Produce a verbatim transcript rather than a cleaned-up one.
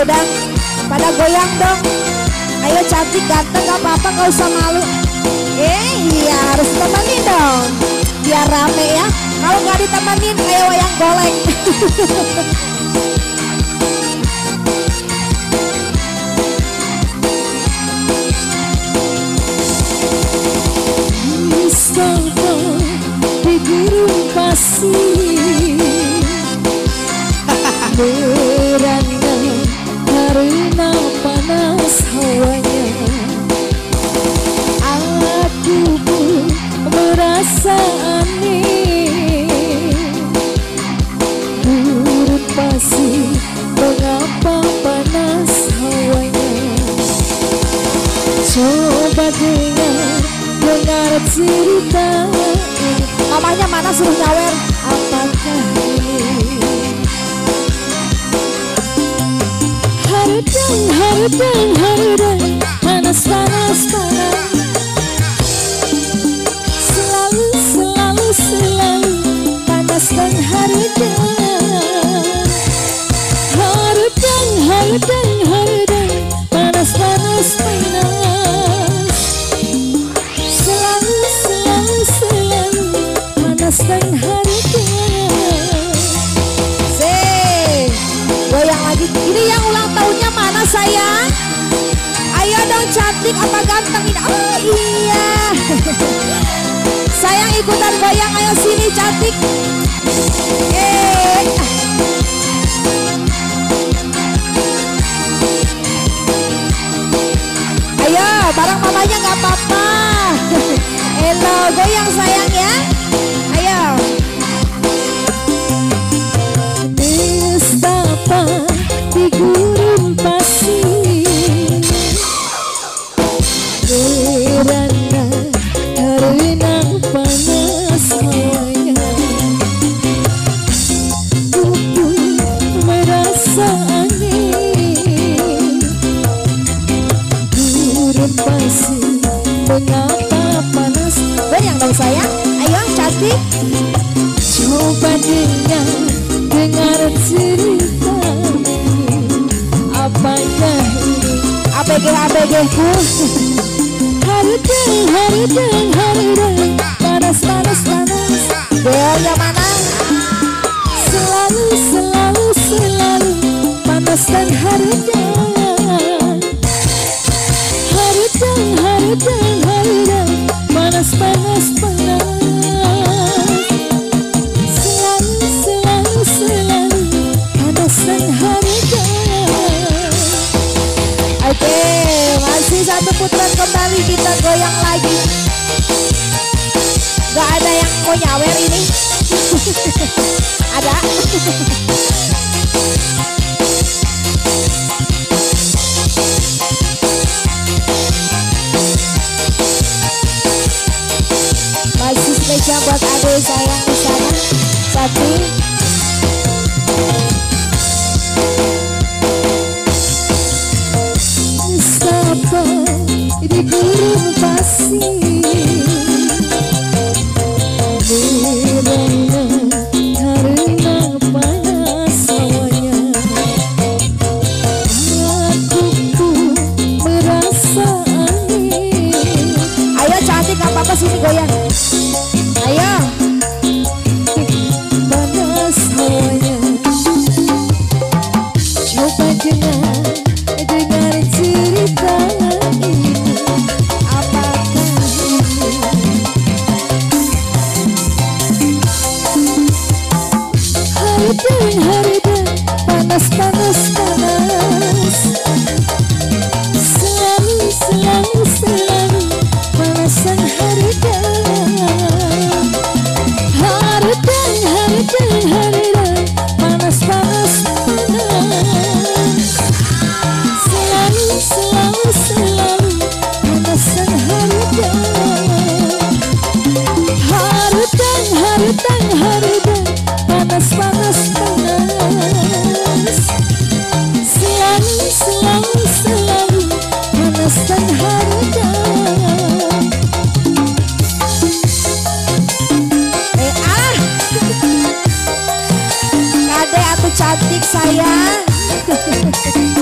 udah pada goyang dong. Ayo cantik ganteng gak apa-apa, gak usah malu. Eh iya harus temenin dong biar rame ya. Kalau gak ditemenin kayak wayang golek. Mustafa di gurun pasir merana karena panas hawanya. Aku pun merasa aneh, gurun pasir mengapa panas hawanya. Coba dengar, dengar cerita ini. Mamanya mana suruh nyawer? Apakah ini Harudang, harudang, harudang, panas, panas, panas. Selalu, selalu, selalu panas dan harudang. Harudang, harudang, harudang, panas, panas, panas. Selalu, selalu, selalu panas dan harudang. Sing goyang lagi. Ini yang ulang tahunnya mana sayang? Ayo dong cantik apa ganteng ini? Oh iya. Sayang ikutan goyang, ayo sini cantik. Eh. Ayo bareng mamanya nggak apa-apa. Hello goyang sayang ya. Ayo. Mustafa di gurun pasir merana karena panas hawanya. Aku merasa aneh, gurun pasir mengapa panas. Goyang dong sayang. Ayo cantik. Coba dengar, dengar cerita ini. Apakah ini A B G A B G ku. harudang, harudang, harudang, panas, panas, panas. Goyangnya mana? Selalu, selalu, selalu panas dan harudang. Harudang, harudang, harudang, panas, panas, panas. Selalu, selalu, selalu panas dan harudang. Oke, masih satu putaran kembali kita goyang lagi. Gak ada yang mau nyawer ini. Ada. Masih spesial buat adik sayang di sana. Satu. Mustafa di gurun pasir merana karena panas hawanya. Aku pun merasa aneh. Ayo cantik gak apa-apa sini goyang. Ayo. Panas hawanya. Coba dengar, dengar cerita ini. Apakah ini harudang, harudang, panas, panas, panas. Selalu, selalu, selalu panas dan harudang. Harudang, harudang, harudang, panas, panas, panas. Selalu, selalu, selalu panas dan harudang. Harudang, harudang, harudang, panas, panas, panas. Selalu, selalu, selalu panas dan harudang. Eh ah. Kade atuh cantik sayang.